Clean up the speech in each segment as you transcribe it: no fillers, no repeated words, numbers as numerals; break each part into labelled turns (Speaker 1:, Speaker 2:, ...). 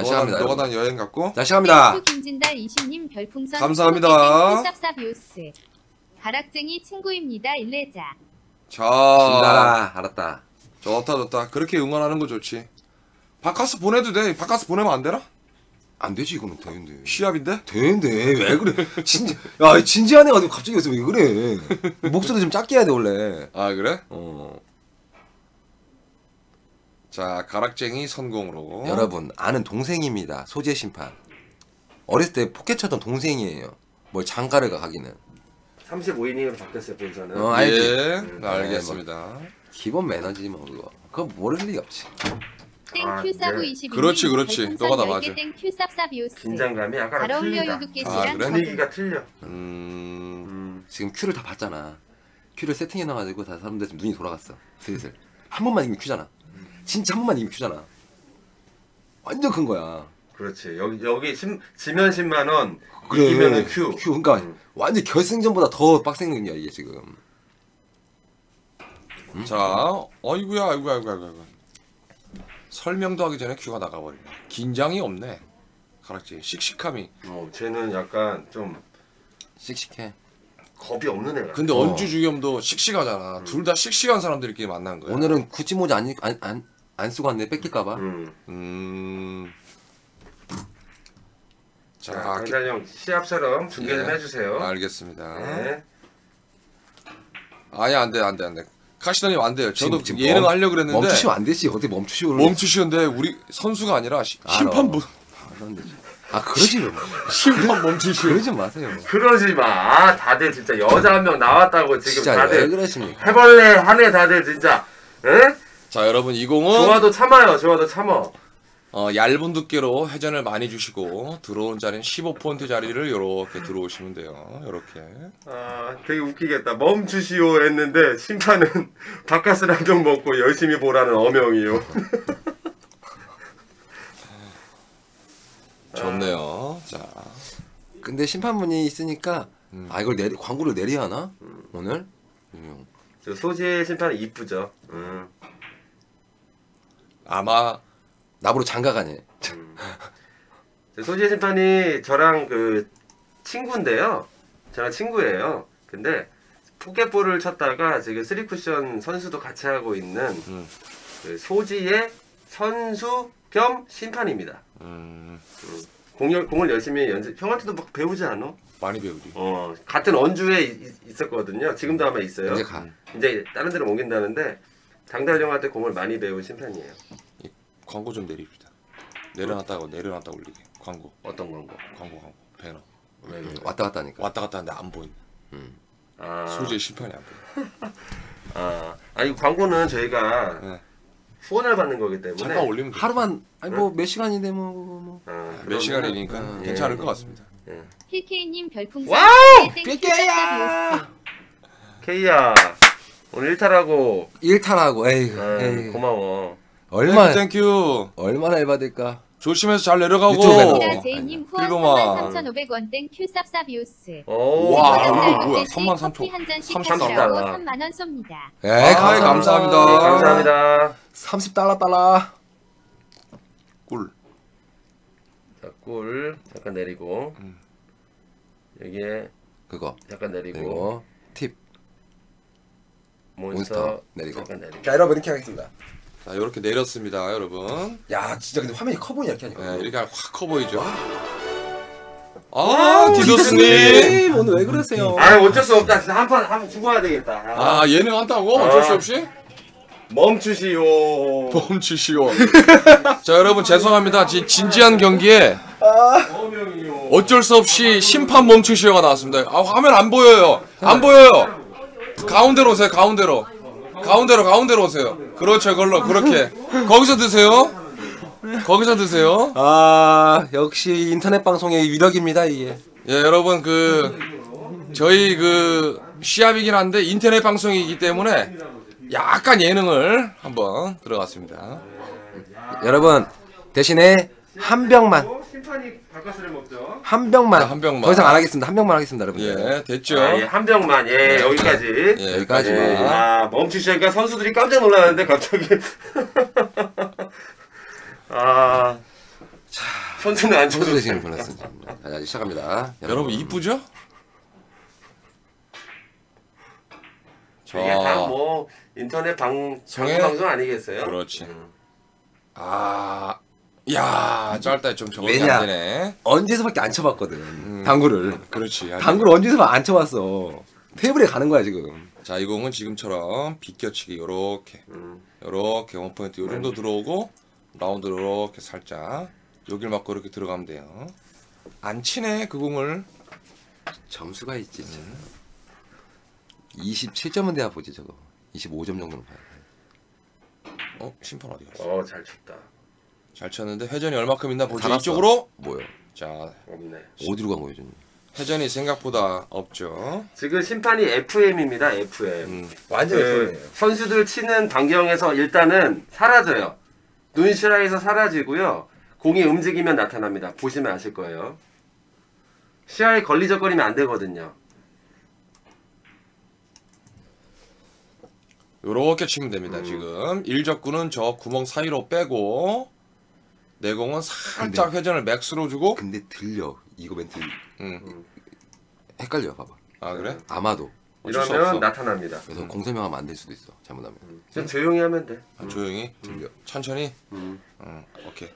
Speaker 1: 시작합니다.
Speaker 2: 노가다 여행 갔고.
Speaker 1: 자, 시작합니다.
Speaker 3: 김진달 20님 별풍선
Speaker 2: 감사합니다.
Speaker 3: 쌉쌉비우스 가락쟁이 친구입니다. 일레자.
Speaker 2: 자,
Speaker 1: 진달아, 알았다.
Speaker 2: 좋다. 그렇게 응원하는 거 좋지. 바카스 보내도 돼. 바카스 보내면 안 되나?
Speaker 1: 안 되지, 이거는 되는데.
Speaker 2: 시합인데?
Speaker 1: 되는데, 왜 그래? 야, 진지한 애가 갑자기 여기서 왜 그래? 목소리 좀 작게 해야 돼, 원래.
Speaker 2: 아, 그래?
Speaker 1: 어.
Speaker 2: 자, 가락쟁이 선공으로.
Speaker 1: 여러분, 아는 동생입니다. 소재 심판. 어렸을 때 포켓 쳐던 동생이에요. 뭘 장가를 가기는.
Speaker 4: 35이닝으로 바뀌었어요, 본선은.
Speaker 1: 알지?
Speaker 2: 예, 알겠습니다.
Speaker 1: 기본 매너지, 뭐, 그거. 그거 모를 리가 없지.
Speaker 3: 땡큐 사부 22님
Speaker 2: 그렇지. 너가 다 맞아.
Speaker 3: 땡큐 쌉쌉비우스
Speaker 4: 긴장감이 약간
Speaker 3: 잘 어울려
Speaker 4: 틀리다.
Speaker 3: 요두께씨랑
Speaker 2: 그래?
Speaker 4: 분위기가 틀려.
Speaker 1: 지금 큐를 다 봤잖아. 큐를 세팅해놔가지고 다 사람들 지금 눈이 돌아갔어. 슬슬. 한 번만 이기면 큐잖아. 진짜 한 번만 이기면 큐잖아. 완전 큰 거야.
Speaker 4: 그렇지. 여기 지면 10만 원,
Speaker 1: 그래.
Speaker 4: 이기면은 큐.
Speaker 1: 그러니까 완전 결승전보다 더 빡센 경기야 이게 지금.
Speaker 2: 자, 아이고야. 설명도 하기 전에 큐가 나가버리네. 긴장이 없네. 가락쟁이. 씩씩함이.
Speaker 4: 쟤는 약간 좀
Speaker 1: 씩씩해.
Speaker 4: 겁이 없는 애가.
Speaker 2: 근데 언주 주겸도 씩씩하잖아. 둘 다 씩씩한 사람들끼리 만난 거야.
Speaker 1: 오늘은 구찌 모자 안 쓰고 왔네. 뺏길까봐.
Speaker 4: 자,
Speaker 2: 자,
Speaker 4: 강찬 형 시합처럼 준비 좀
Speaker 2: 예.
Speaker 4: 해주세요.
Speaker 2: 알겠습니다.
Speaker 4: 네.
Speaker 2: 아니, 안 돼. 카시더님 안 돼요. 저도
Speaker 1: 지금
Speaker 2: 예능 하려고 그랬는데.
Speaker 1: 멈추시면 안 되지. 어떻게 멈추시고.
Speaker 2: 멈추시는데 우리 선수가 아니라 심판부.
Speaker 1: 아, 그러지 마.
Speaker 2: 심판 멈추시오.
Speaker 1: 그러지 마세요.
Speaker 4: 그러지 마. 다들 진짜 여자 한 명 나왔다고 지금
Speaker 1: 진짜 왜
Speaker 4: 다들
Speaker 1: 그러십니까?
Speaker 4: 해벌레 하네 다들 진짜. 에?
Speaker 2: 자, 여러분 이 공은
Speaker 4: 좋아도 참어.
Speaker 2: 얇은 두께로 회전을 많이 주시고 들어온 자리는 15포인트 자리를 이렇게 들어오시면 돼요. 이렇게.
Speaker 4: 아, 되게 웃기겠다. 멈추시오 했는데 심판은 바카스 한 병 먹고 열심히 보라는 어명이요.
Speaker 2: 좋네요. 자,
Speaker 1: 근데 심판분이 있으니까 아 이걸 광고를 내려야 하나? 오늘?
Speaker 4: 저 소재 심판은 이쁘죠.
Speaker 2: 아마
Speaker 1: 나보러 장가가네.
Speaker 4: 저 소재 심판이 저랑 그 친구인데요. 저랑 친구예요. 근데 포켓볼을 쳤다가 지금 3쿠션 선수도 같이 하고 있는 그 소지의 선수 겸 심판입니다. 공을 열심히 연습. 형한테도 막 배우지 않아?
Speaker 2: 많이 배우지.
Speaker 4: 같은 언주에 있었거든요. 지금도 아마 있어요.
Speaker 1: 이제 가.
Speaker 4: 이제 다른 데로 옮긴다는데 장달 형한테 공을 많이 배운 심판이에요.
Speaker 2: 광고 좀 내립시다. 내려놨다 올리게. 광고.
Speaker 4: 어떤 광고?
Speaker 2: 광고. 배너.
Speaker 4: 왜?
Speaker 1: 왔다 갔다 하니까.
Speaker 2: 왔다 갔다 하는데 안 보인다. 소재 심판이 안 보여.
Speaker 4: 아니 광고는 저희가
Speaker 2: 네.
Speaker 4: 후원을 받는 거기 때문에
Speaker 2: 잠깐 올리면 돼.
Speaker 1: 하루만 아니 뭐 몇 시간인데 뭐.
Speaker 2: 몇 시간이니까 괜찮을 것 같습니다.
Speaker 3: 힐케이님 별풍선
Speaker 4: 와우!
Speaker 3: 땡큐 쌉쌉비우스
Speaker 4: 케이야 오늘 일탈하고
Speaker 1: 1타라고. 에이.
Speaker 4: 고마워.
Speaker 2: 땡큐.
Speaker 1: 얼마나 해받을까?
Speaker 2: 조심해서 잘 내려가고.
Speaker 1: 유튜브 배너.
Speaker 3: 제이님 후원
Speaker 2: 필로만.
Speaker 3: 33,500원 땡큐 쌉쌉비우스
Speaker 2: 와, 이거 뭐야?
Speaker 3: 커피
Speaker 2: 33,000.
Speaker 3: 한 잔씩
Speaker 4: 33
Speaker 3: 하시라고
Speaker 4: 달러.
Speaker 3: 3만원 쏩니다.
Speaker 2: 감사합니다.
Speaker 4: 네, 감사합니다.
Speaker 1: 30달러.
Speaker 2: 꿀.
Speaker 4: 자, 꿀 잠깐 내리고 여기에
Speaker 1: 그거.
Speaker 4: 잠깐 내리고
Speaker 1: 그리고 팁.
Speaker 4: 몬스터
Speaker 1: 내리고.
Speaker 4: 잠깐 내리고.
Speaker 1: 자 여러분 이렇게 하겠습니다.
Speaker 2: 자, 이렇게 내렸습니다, 여러분.
Speaker 1: 야 진짜 근데 화면이 커 보이냐 이렇게 하니까.
Speaker 2: 네, 이렇게 확 커 보이죠? 디더스님.
Speaker 1: 오늘 왜 그러세요?
Speaker 4: 아 어쩔 수 없다. 진짜 한판 죽어야 되겠다.
Speaker 2: 예능 한다고? 어쩔 수 없이?
Speaker 4: 멈추시오.
Speaker 2: 멈추시오. 자, 여러분 죄송합니다. 진지한 경기에
Speaker 4: 어명이요.
Speaker 2: 어쩔 수 없이 심판 멈추시오가 나왔습니다. 화면 안 보여요. 안 보여요. 가운데로 오세요. 가운데로 오세요. 그렇죠. 그렇게. 거기서 드세요.
Speaker 1: 아 역시 인터넷 방송의 위력입니다 이게.
Speaker 2: 예, 여러분 저희 시합이긴 한데 인터넷 방송이기 때문에 약간 예능을 한번 들어갔습니다.
Speaker 1: 여러분 대신에 한 병만.
Speaker 4: 심판이 바카스를 먹죠.
Speaker 1: 한 병만.
Speaker 2: 한 병만.
Speaker 1: 더 이상 안 하겠습니다. 한 병만 하겠습니다, 여러분.
Speaker 2: 예, 됐죠.
Speaker 4: 한 병만. 여기까지.
Speaker 2: 예,
Speaker 1: 여기까지만.
Speaker 4: 멈추시니까 선수들이 깜짝 놀랐는데 갑자기. 선수는 안
Speaker 1: 선수
Speaker 4: 쳐도
Speaker 1: 대신
Speaker 4: 됩니다.
Speaker 1: 보냈습니다. 자, 이제 시작합니다.
Speaker 2: 여러분 이쁘죠?
Speaker 4: 이게 다 뭐 인터넷
Speaker 2: 성에-
Speaker 4: 방송 아니겠어요?
Speaker 2: 그렇지. 야 짧다 좀 적응이
Speaker 1: 왜냐?
Speaker 2: 안 되네.
Speaker 1: 언제서밖에 안 쳐봤거든. 당구를.
Speaker 2: 그렇지.
Speaker 1: 당구를 언제서 안 쳐봤어. 테이블에 가는 거야 지금.
Speaker 2: 자, 이 공은 지금처럼 비껴치기 요렇게
Speaker 4: 음.
Speaker 2: 요렇게 원포인트 요 정도 들어오고 라운드 요렇게 살짝 여길 맞고 이렇게 들어가면 돼요. 안 치네 그 공을.
Speaker 1: 점수가 있지. 27점은 돼야 보지 저거. 25점 정도는 봐야 돼.
Speaker 2: 심판 어디 갔어?
Speaker 4: 잘 쳤다.
Speaker 2: 잘 쳤는데 회전이 얼마큼 있나 보죠.
Speaker 1: 달았어.
Speaker 2: 이쪽으로.
Speaker 1: 뭐요?
Speaker 2: 자,
Speaker 4: 없네.
Speaker 1: 어디로 간 거예요, 좀?
Speaker 2: 회전이 생각보다 없죠.
Speaker 4: 지금 심판이 FM입니다. FM.
Speaker 1: 완전
Speaker 4: 선수들 치는 반경에서 일단은 사라져요. 눈시라에서 사라지고요. 공이 움직이면 나타납니다. 보시면 아실 거예요. 시야에 걸리적거리면 안 되거든요.
Speaker 2: 요렇게 치면 됩니다. 지금 일적구는 저 구멍 사이로 빼고 내공은 살짝 회전을 맥스로 주고.
Speaker 1: 근데 들려. 이거 멘트
Speaker 2: 음.
Speaker 1: 헷갈려. 봐봐.
Speaker 2: 아 그래?
Speaker 1: 아마도.
Speaker 2: 어쩔 수
Speaker 4: 이러면
Speaker 2: 없어.
Speaker 4: 나타납니다.
Speaker 1: 그래서 공설명하면 안 될 수도 있어. 잘못하면.
Speaker 4: 좀 조용히 하면 돼.
Speaker 2: 조용히
Speaker 1: 들려.
Speaker 2: 천천히.
Speaker 4: 음.
Speaker 2: 오케이.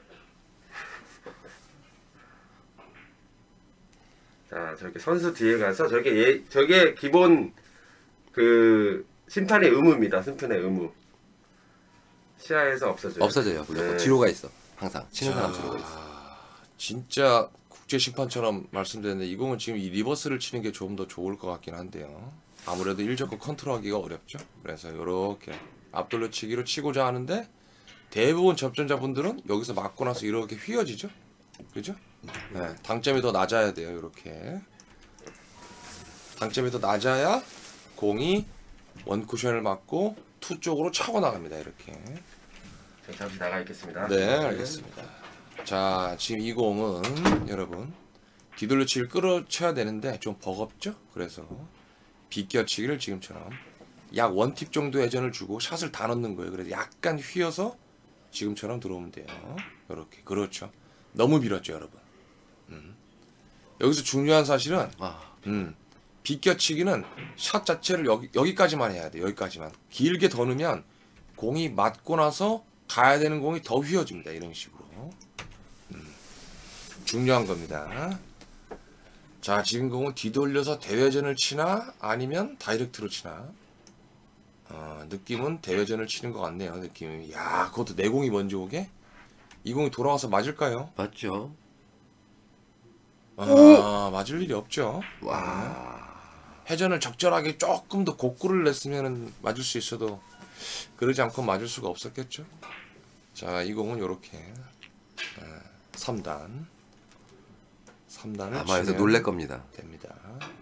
Speaker 4: 자, 저렇게 선수 뒤에 가서 저게 기본 그 심판의 의무입니다. 심판의 의무. 시야에서 없어져요.
Speaker 1: 없어져요. 무조건.
Speaker 4: 네.
Speaker 1: 뒤로 가 있어. 항상. 치는 사람 뒤로 가 있어.
Speaker 2: 진짜 국제 심판처럼 말씀드렸는데 이 공은 지금 이 리버스를 치는 게 좀 더 좋을 것 같긴 한데요. 아무래도 일적구 컨트롤하기가 어렵죠. 그래서 이렇게 앞돌려치기로 치고자 하는데 대부분 접전자분들은 여기서 맞고 나서 이렇게 휘어지죠. 그죠? 네, 당점이 더 낮아야 돼요. 이렇게 당점이 더 낮아야 공이 원 쿠션을 맞고 투 쪽으로 차고 나갑니다. 이렇게.
Speaker 4: 자, 잠시 나가 있겠습니다.
Speaker 2: 네, 알겠습니다. 자, 지금 이 공은 여러분 뒤돌려치기를 끌어쳐야 되는데 좀 버겁죠? 그래서 비껴치기를 지금처럼 약 원팁 정도 회전을 주고 샷을 다 넣는 거예요. 그래서 약간 휘어서 지금처럼 들어오면 돼요. 이렇게. 그렇죠. 너무 밀었죠, 여러분. 여기서 중요한 사실은 비껴치기는 샷 자체를 여기까지만 해야 돼. 여기까지만. 길게 더 넣으면 공이 맞고 나서 가야 되는 공이 더 휘어집니다. 이런 식으로. 중요한 겁니다. 자, 지금 공은 뒤돌려서 대회전을 치나 아니면 다이렉트로 치나. 느낌은 대회전을 치는 것 같네요. 느낌이. 야, 그것도 내 공이 먼저 오게? 이 공이 돌아와서 맞을까요?
Speaker 1: 맞죠?
Speaker 2: 맞을 일이 없죠.
Speaker 1: 와.
Speaker 2: 회전을 적절하게 조금 더 곡구를 냈으면 맞을 수 있어도 그러지 않고 맞을 수가 없었겠죠. 자, 이 공은 요렇게 3단을
Speaker 1: 아마 여기서 놀랄 겁니다.
Speaker 2: 됩니다.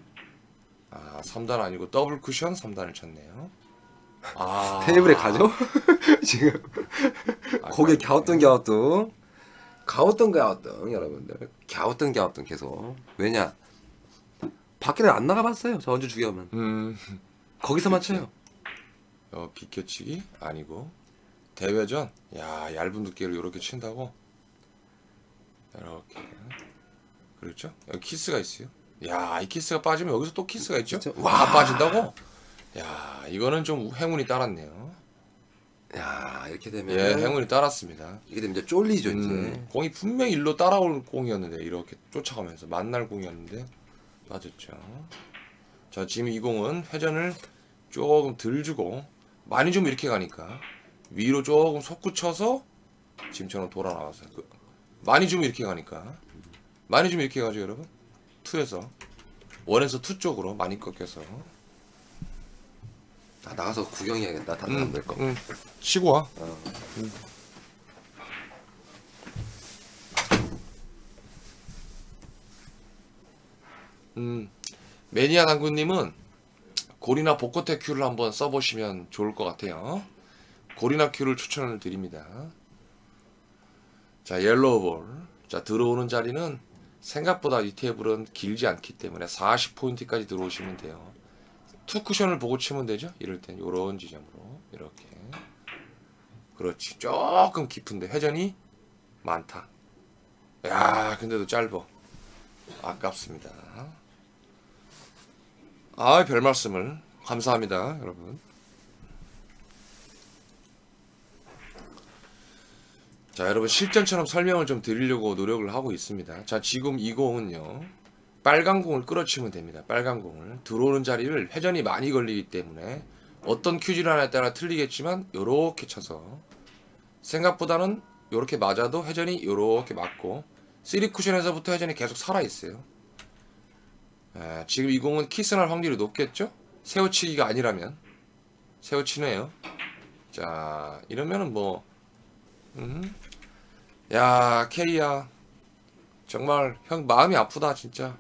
Speaker 2: 3단 아니고 더블 쿠션 3단을 쳤네요.
Speaker 1: 테이블에 가죠? 지금 거기에 갸우뚱 여러분들. 갸우뚱 계속. 왜냐? 밖에는 안 나가봤어요. 저 언제 주기하면. 거기서만 쳐요.
Speaker 2: 비껴치기 아니고 대회전. 야, 얇은 두께를 이렇게 친다고. 이렇게. 그렇죠? 여기 키스가 있어요. 야, 이 키스가 빠지면 여기서 또 키스가 있죠?
Speaker 1: 그렇죠?
Speaker 2: 다 빠진다고? 야, 이거는 좀 행운이 따랐네요.
Speaker 1: 야, 이렇게 되면
Speaker 2: 예, 행운이 따랐습니다.
Speaker 1: 이게 되면 이제 쫄리죠, 이제.
Speaker 2: 공이 분명히 일로 따라올 공이었는데 이렇게 쫓아가면서 만날 공이었는데 맞았죠. 자, 지금 이 공은 회전을 조금 덜 주고 많이 좀 이렇게 가니까 위로 조금 솟구쳐서 지금처럼 돌아 나와서 많이 좀 이렇게 가니까 많이 좀 이렇게 가죠, 여러분. 투에서 원에서 투 쪽으로 많이 꺾여서.
Speaker 1: 나가서 구경해야겠다. 다들 안 될 거.
Speaker 2: 치고 와. 매니아 당구님은 고리나 복고테 큐를 한번 써보시면 좋을 것 같아요. 고리나 큐를 추천을 드립니다. 자, 옐로우 볼. 자, 들어오는 자리는 생각보다 이 테이블은 길지 않기 때문에 40포인트까지 들어오시면 돼요. 투 쿠션을 보고 치면 되죠. 이럴 땐 요런 지점으로 이렇게. 그렇지. 조금 깊은데 회전이 많다. 야, 근데도 짧어. 아깝습니다. 아, 별 말씀을. 감사합니다, 여러분. 자, 여러분 실전처럼 설명을 좀 드리려고 노력을 하고 있습니다. 자, 지금 이 공은요. 빨간 공을 끌어치면 됩니다. 빨간 공을. 들어오는 자리를 회전이 많이 걸리기 때문에 어떤 큐질 하나에 따라 틀리겠지만 요렇게 쳐서 생각보다는 요렇게 맞아도 회전이 요렇게 맞고 3쿠션에서부터 회전이 계속 살아있어요. 지금 이 공은 키스날 확률이 높겠죠? 세우치기가 아니라면 세우치네요. 자, 이러면은 뭐 야, 케이야 정말 형 마음이 아프다 진짜.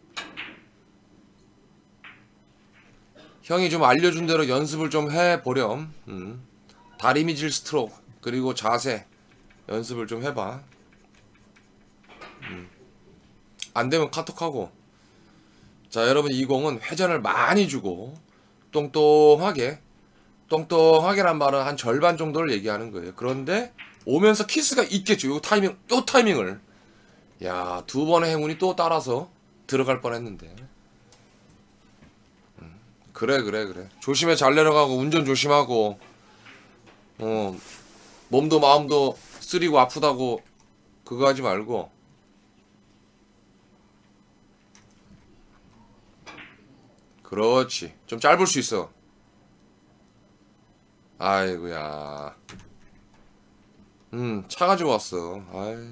Speaker 2: 형이 좀 알려준 대로 연습을 좀 해보렴. 다리미질 스트로크 그리고 자세 연습을 좀 해봐. 안되면 카톡하고. 자, 여러분 이 공은 회전을 많이 주고 똥똥하게란 말은 한 절반 정도를 얘기하는 거예요. 그런데 오면서 키스가 있겠죠. 요 타이밍을. 야, 두 번의 행운이 또 따라서 들어갈 뻔했는데. 그래. 조심해. 잘 내려가고 운전 조심하고. 몸도 마음도 쓰리고 아프다고 그거 하지 말고. 그렇지. 좀 짧을 수 있어. 아이고야. 차 가지고 왔어. 아이.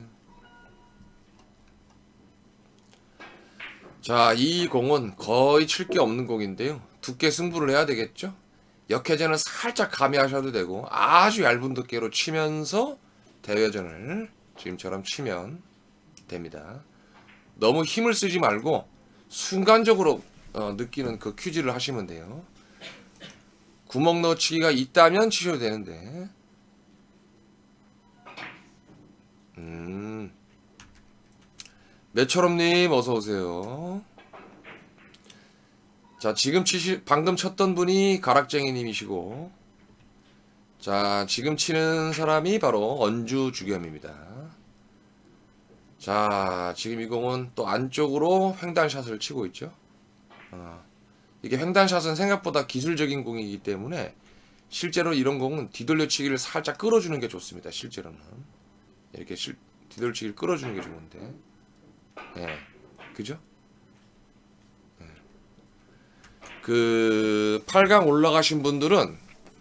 Speaker 2: 자, 이 공은 거의 칠 게 없는 공인데요. 두께 승부를 해야 되겠죠? 역회전을 살짝 가미하셔도 되고 아주 얇은 두께로 치면서 대회전을 지금처럼 치면 됩니다. 너무 힘을 쓰지 말고 순간적으로 느끼는 그 큐질을 하시면 돼요. 구멍 넣어치기가 있다면 치셔도 되는데. 매처럼님 어서오세요. 자, 지금 방금 쳤던 분이 가락쟁이님이시고, 자, 지금 치는 사람이 바로 언주주겸입니다. 자, 지금 이 공은 또 안쪽으로 횡단샷을 치고 있죠. 이게 횡단샷은 생각보다 기술적인 공이기 때문에 실제로 이런 공은 뒤돌려치기를 살짝 끌어주는 게 좋습니다. 실제로는 이렇게 뒤돌려치기를 끌어주는 게 좋은데, 네, 그죠? 네. 그 8강 올라가신 분들은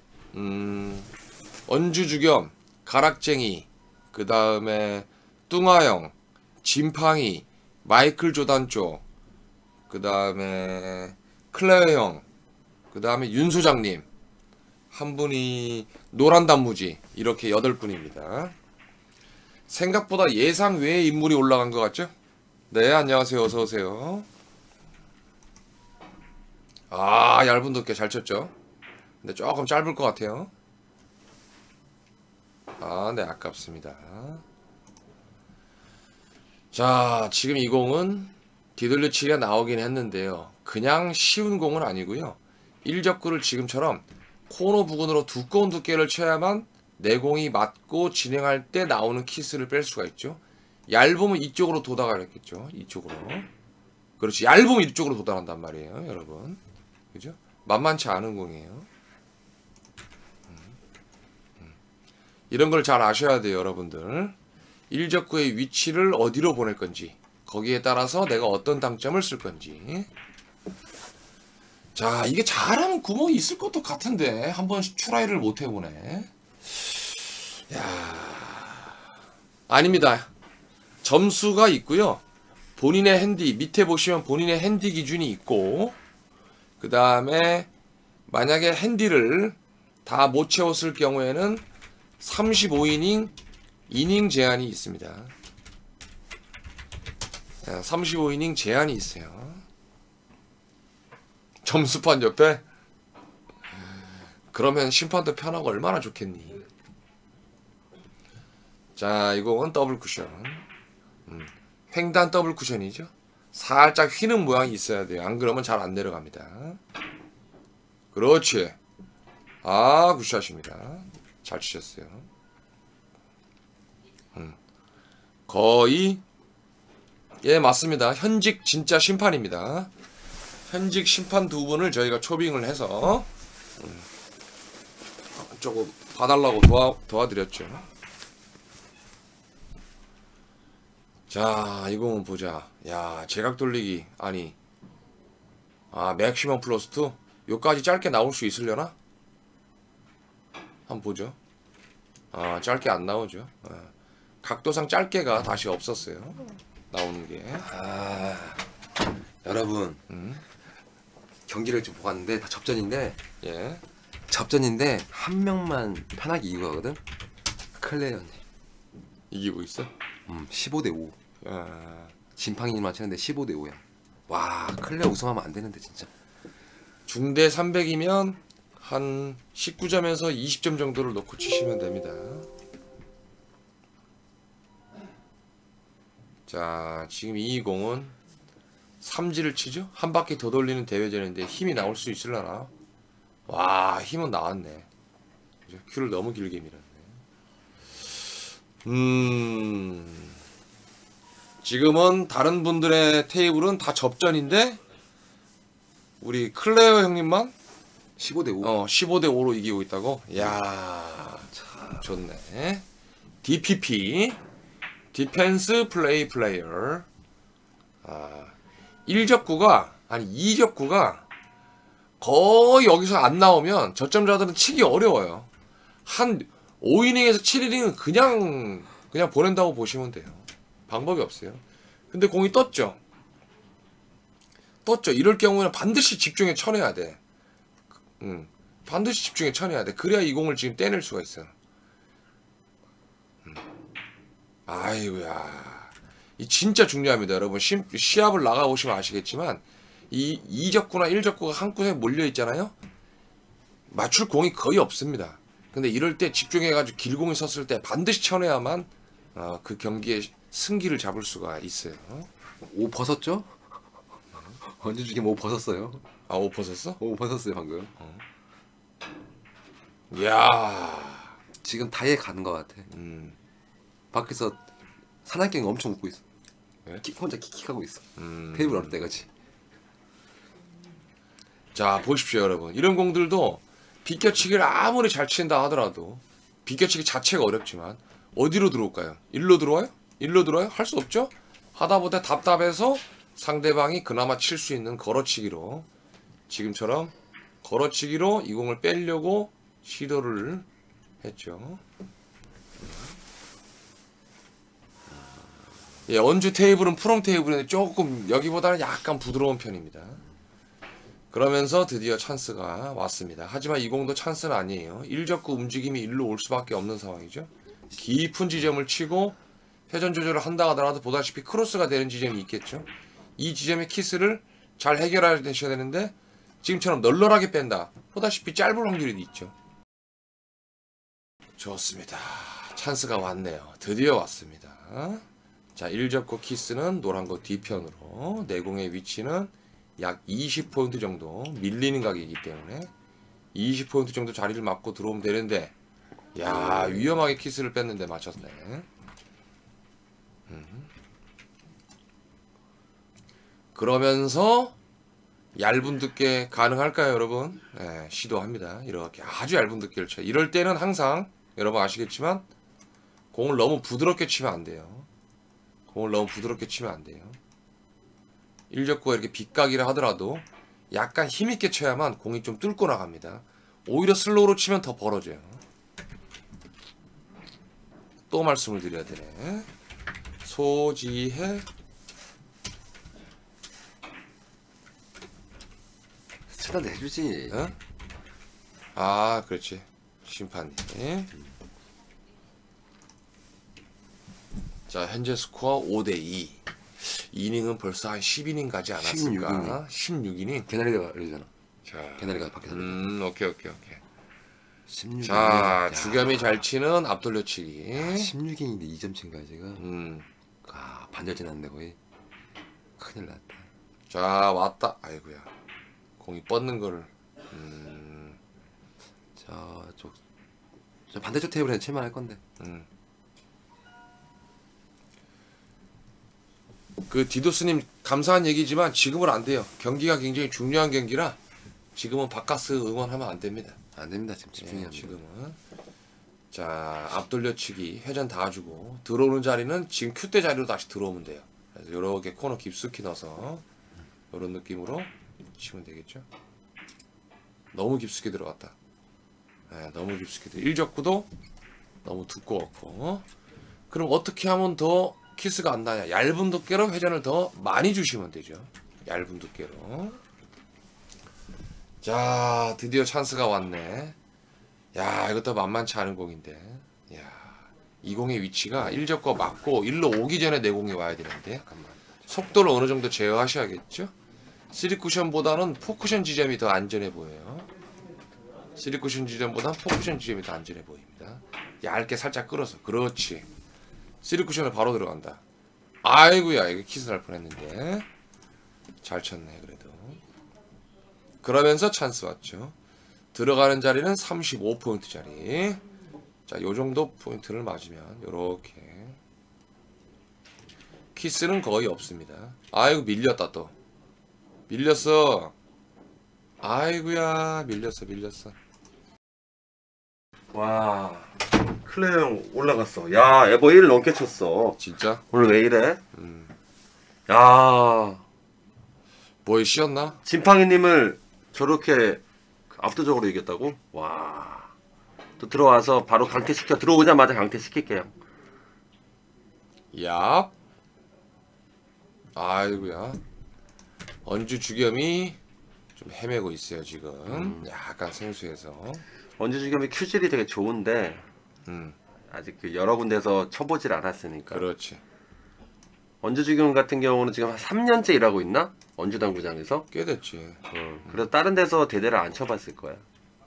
Speaker 2: 언주주겸, 가락쟁이, 그 다음에 뚱아형, 진팡이, 마이클 조단 쪽, 그 다음에 클레어 형, 그 다음에 윤 소장님, 한 분이 노란 단무지, 이렇게 8분입니다. 생각보다 예상 외의 인물이 올라간 것 같죠? 네, 안녕하세요. 어서오세요. 아, 얇은 두께 잘 쳤죠? 근데 조금 짧을 것 같아요. 아, 네, 아깝습니다. 자, 지금 이 공은 뒤돌려치기가 나오긴 했는데요. 그냥 쉬운 공은 아니고요. 1적구를 지금처럼 코너 부근으로 두꺼운 두께를 쳐야만 내공이 맞고 진행할 때 나오는 키스를 뺄 수가 있죠. 얇으면 이쪽으로 도달하겠죠. 이쪽으로. 그렇지. 얇으면 이쪽으로 도달한단 말이에요, 여러분. 그죠? 만만치 않은 공이에요. 이런 걸 잘 아셔야 돼요, 여러분들. 1적구의 위치를 어디로 보낼 건지, 거기에 따라서 내가 어떤 당점을 쓸 건지. 자, 이게 잘하면 구멍이 있을 것도 같은데 한번 트라이를 못 해보네. 야, 아닙니다. 점수가 있고요. 본인의 핸디 밑에 보시면 본인의 핸디 기준이 있고, 그 다음에 만약에 핸디를 다 못 채웠을 경우에는 35이닝 이닝 제한이 있습니다. 35이닝 제한이 있어요. 점수판 옆에? 그러면 심판도 편하고 얼마나 좋겠니. 자, 이건 더블 쿠션. 횡단 더블 쿠션이죠. 살짝 휘는 모양이 있어야 돼요. 안 그러면 잘 안 내려갑니다. 그렇지. 아, 굿샷입니다. 잘 치셨어요. 거의 예 맞습니다. 현직 진짜 심판입니다. 현직 심판 두 분을 저희가 초빙을 해서 조금 봐달라고 도와드렸죠. 자 이거 보자. 야 제각 돌리기 아니 맥시멈 플러스 2 요까지 짧게 나올 수 있으려나? 한번 보죠. 짧게 안 나오죠. 각도상 짧게가 다시 없었어요. 나오는 게.
Speaker 1: 여러분 경기를 좀 보고 왔는데 다 접전인데
Speaker 2: 예.
Speaker 1: 한 명만 편하게 이기고 가거든. 클레어님.
Speaker 2: 이기고 있어?
Speaker 1: 15대 5. 진팡이만 치는데 15대 5야. 와 클레어 우승하면 안 되는데 진짜.
Speaker 2: 중대 300이면 한 19점에서 20점 정도를 놓고 치시면 됩니다. 자 지금 이 공은 삼지를 치죠? 한 바퀴 더 돌리는 대회전인데 힘이 나올 수 있으려나? 와 힘은 나왔네. 큐를 너무 길게 밀었네. 지금은 다른 분들의 테이블은 다 접전인데 우리 클레어 형님만
Speaker 1: 15대 5.
Speaker 2: 15대 5로 이기고 있다고? 이야 좋네. DPP 디펜스 플레이 플레이어 1접구가 아니 2접구가 거의 여기서 안 나오면 저점자들은 치기 어려워요. 한 5이닝에서 7이닝은 그냥 보낸다고 보시면 돼요. 방법이 없어요. 근데 공이 떴죠. 이럴 경우에는 반드시 집중에 쳐내야 돼. 반드시 집중에 쳐내야 돼. 그래야 이 공을 지금 떼낼 수가 있어요. 아이고야. 이 진짜 중요합니다, 여러분. 시합을 나가보시면 아시겠지만 이 2접구나 1접구가 한 꾼에 몰려 있잖아요. 맞출 공이 거의 없습니다. 근데 이럴 때 집중해가지고 길공이 섰을 때 반드시 쳐내야만 그 경기의 승기를 잡을 수가 있어요.
Speaker 1: 5 벗었죠? 언제 죽이면 5 벗었어요.
Speaker 2: 5 벗었어?
Speaker 1: 5 벗었어요 방금.
Speaker 2: 이야.
Speaker 1: 지금 다이에 가는 것 같아. 밖에서 사냥갱이 엄청 웃고 있어.
Speaker 2: 네?
Speaker 1: 혼자 킥킥하고 있어. 테이블 어릴 때까지.
Speaker 2: 자 보십시오 여러분. 이런 공들도 비껴치기를 아무리 잘 친다 하더라도 비껴치기 자체가 어렵지만 어디로 들어올까요? 일로 들어와요? 일로 들어와요? 할 수 없죠? 하다보다 답답해서 상대방이 그나마 칠 수 있는 걸어치기로 지금처럼 걸어치기로 이 공을 빼려고 시도를 했죠. 예, 언주 테이블은 프롬 테이블인데 조금 여기보다는 약간 부드러운 편입니다. 그러면서 드디어 찬스가 왔습니다. 하지만 이 공도 찬스는 아니에요. 1접구 움직임이 일로 올 수밖에 없는 상황이죠. 깊은 지점을 치고 회전 조절을 한다 하더라도 보다시피 크로스가 되는 지점이 있겠죠. 이 지점의 키스를 잘 해결하셔야 되는데 지금처럼 널널하게 뺀다. 보다시피 짧을 확률이 있죠. 좋습니다. 찬스가 왔네요. 드디어 왔습니다. 자, 1접구 키스는 노란 거 뒤편으로 내공의 위치는 약 20포인트 정도 밀리는 각이기 때문에 20포인트 정도 자리를 맞고 들어오면 되는데 야 위험하게 키스를 뺐는데 맞췄네. 그러면서 얇은 두께 가능할까요 여러분? 네, 시도합니다. 이렇게 아주 얇은 두께를 쳐요. 이럴 때는 항상 여러분 아시겠지만 공을 너무 부드럽게 치면 안 돼요. 공을 너무 부드럽게 치면 안 돼요. 1접구가 이렇게 빗각이라 하더라도 약간 힘있게 쳐야만 공이 좀 뚫고 나갑니다. 오히려 슬로우로 치면 더 벌어져요. 또 말씀을 드려야 되네. 소지해
Speaker 1: 차단도 해주지.
Speaker 2: 어? 아 그렇지 심판님. 자 현재 스코어 5대2. 이닝은 벌써 한 10이닝 가지 않았을까? 16이닝.
Speaker 1: 개나리가 그러잖아.
Speaker 2: 자,
Speaker 1: 개나리가 밖에서.
Speaker 2: 오케이.
Speaker 1: 16이닝.
Speaker 2: 자, 주겸이 잘 치는 앞돌려치기.
Speaker 1: 16이닝인데 2점 친 거야 지금. 반절진 않네 거의. 큰일 났다.
Speaker 2: 자, 왔다. 아이고야. 공이 뻗는 거를.
Speaker 1: 저 반대쪽 테이블에는 칠만 할 건데.
Speaker 2: 그 디도스님 감사한 얘기지만 지금은 안 돼요. 경기가 굉장히 중요한 경기라 지금은 바카스 응원하면 안 됩니다.
Speaker 1: 안 됩니다. 지금 집중이 안 돼요.
Speaker 2: 지금은. 자, 앞돌려치기 회전 다 주고 들어오는 자리는 지금 큐대 자리로 다시 들어오면 돼요. 그래서 이렇게 코너 깊숙이 넣어서 이런 느낌으로 치면 되겠죠. 너무 깊숙이 들어갔다. 네, 너무 깊숙이 들어. 1적구도 너무 두꺼웠고. 그럼 어떻게 하면 더 키스가 안 나냐? 얇은 두께로 회전을 더 많이 주시면 되죠. 얇은 두께로. 자, 드디어 찬스가 왔네. 야, 이것도 만만치 않은 공인데. 야, 이 공의 위치가 1적과 맞고 1로 오기 전에 내 공이 와야 되는데. 속도를 어느 정도 제어하셔야겠죠? 3쿠션보다는 4쿠션 지점이 더 안전해 보여요. 3쿠션 지점보다 4쿠션 지점이 더 안전해 보입니다. 얇게 살짝 끌어서. 그렇지. 3쿠션을 바로 들어간다. 아이고야, 이거 키스 날 뻔했는데. 잘 쳤네, 그래도. 그러면서 찬스 왔죠. 들어가는 자리는 35포인트 자리. 자, 요 정도 포인트를 맞으면 요렇게 키스는 거의 없습니다. 아이고, 밀렸다 또. 밀렸어. 아이고야, 밀렸어.
Speaker 4: 와, 클레어 형 올라갔어. 야, 에버 1 넘게 쳤어.
Speaker 2: 진짜?
Speaker 4: 오늘 왜 이래? 야,
Speaker 2: 뭐에 씌었나?
Speaker 4: 진팡이님을 저렇게 압도적으로 이겼다고? 와, 또 들어와서 바로 강퇴시켜. 들어오자마자 강퇴시킬게요.
Speaker 2: 얍. 아이고야. 언주 주겸이 좀 헤매고 있어요 지금. 약간 생수해서.
Speaker 4: 원주 주겸이 큐질이 되게 좋은데 아직 그 여러 군데서 쳐보질 않았으니까.
Speaker 2: 그렇지.
Speaker 4: 원주 주겸 같은 경우는 지금 한 3년째 일하고 있나? 원주 당구장에서.
Speaker 2: 꽤 됐지.
Speaker 4: 그래서 다른 데서 대대를 안 쳐봤을 거야.